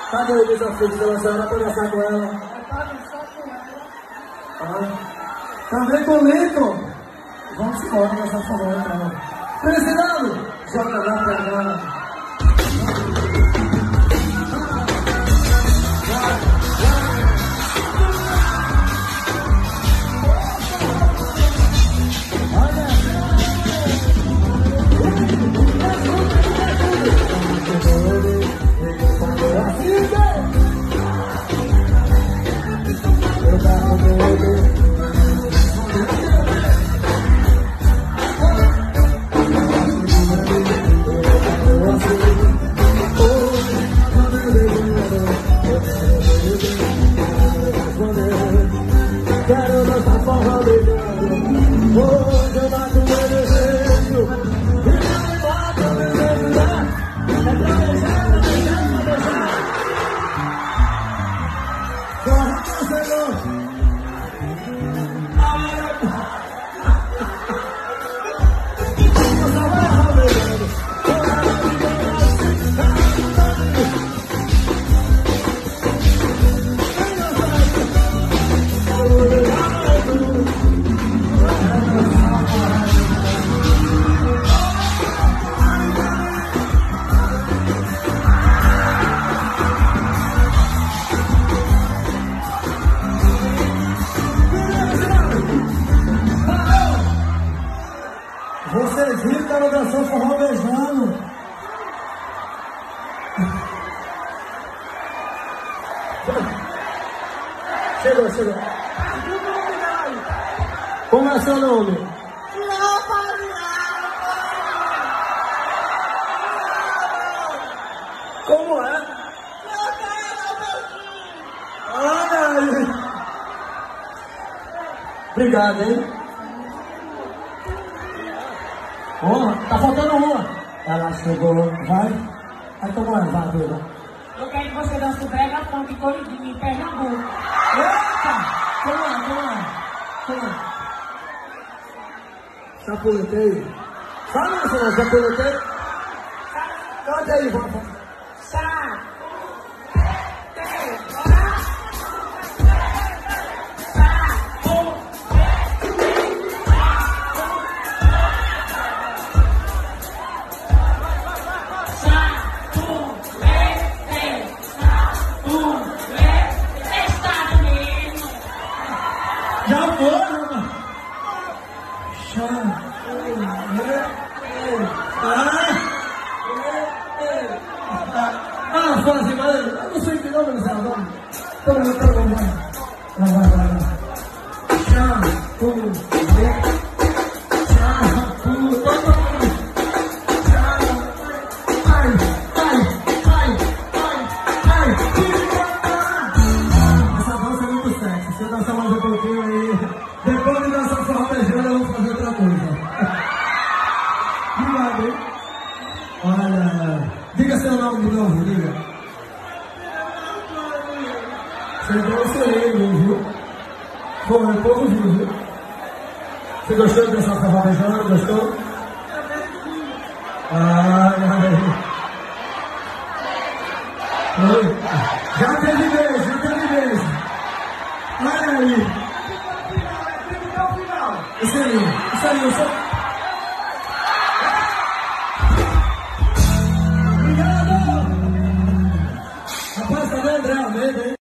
Cadê o desafio de dançar? Dá pra dançar com ela? Também com o Lincoln. Vamos embora nessa forma, então. Felicidade! Joga lá pra cá. Quero dançar forró beijando. Hoje eu mato meu desejo. E não importa o meu desejo. É pra beijar, pra beijar, pra beijar. Forró cancelou. Vocês viram que ela dançou forró beijando. Chegou. Como é seu nome? Como é? Olha aí. Obrigado, hein? Tá faltando uma. Ela chegou, vai. Vai tomar, vai, doida. Eu quero que você dance o brega funk corridinho em Pernambuco. Eita! Vamos lá. Chapuleteio. Sabe essa não, chapuleteio? Canta aí, vamos. Já foi, mano. Fala assim, mas eu não sei que nome é o nome. Essa dança é muito sexy. Se eu dançar mais um pouquinho aí, depois de dançar forró beijando, eu vou fazer outra coisa. Obrigado, hein? Olha, diga seu nome de novo, diga. Chegou excelente, viu? Foi, o povo viu? Você gostou de dançar forró beijando? Gostou? Ai. Oi. Já teve beijo. Olha aí. Isso aí. Obrigado. Rapaz, cadê o André Almeida, hein?